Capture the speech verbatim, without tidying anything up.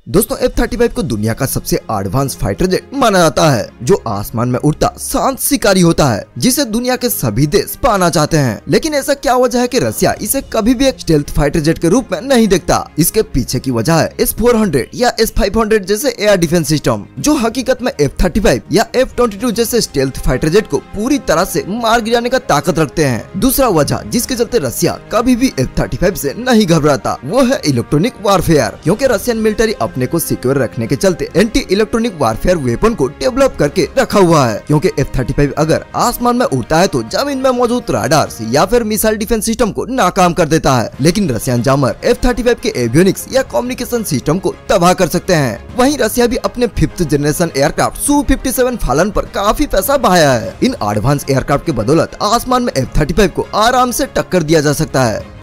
दोस्तों F thirty five को दुनिया का सबसे एडवांस फाइटर जेट माना जाता है, जो आसमान में उड़ता शांत शिकारी होता है, जिसे दुनिया के सभी देश पाना चाहते हैं। लेकिन ऐसा क्या वजह है कि रसिया इसे कभी भी एक स्टेल्थ फाइटर जेट के रूप में नहीं देखता? इसके पीछे की वजह है एस फोर हंड्रेड या एस फाइव हंड्रेड जैसे एयर डिफेंस सिस्टम, जो हकीकत में एफ थर्टी फाइव या एफ ट्वेंटी टू जैसे स्टेल्थ फाइटर जेट को पूरी तरह से मार गिराने का ताकत रखते हैं। दूसरा वजह जिसके चलते रसिया कभी भी एफ थर्टी फाइव से नहीं घबराता, वो है इलेक्ट्रॉनिक वारफेयर। क्योंकि रशियन मिलिट्री अपने को सिक्योर रखने के चलते एंटी इलेक्ट्रॉनिक वारफेयर वेपन को डेवलप करके रखा हुआ है। क्योंकि एफ थर्टी फाइव अगर आसमान में उड़ता है तो जमीन में मौजूद राडार्स या फिर मिसाइल डिफेंस सिस्टम को नाकाम कर देता है, लेकिन Russian jammer F thirty five के एवियोनिक्स या कम्युनिकेशन सिस्टम को तबाह कर सकते हैं। वहीं रसिया भी अपने fifth generation aircraft Su fifty seven Felon पर काफी पैसा बहाया है। इन एडवांस एयरक्राफ्ट के बदौलत आसमान में एफ थर्टी फाइव को आराम से टक्कर दिया जा सकता है।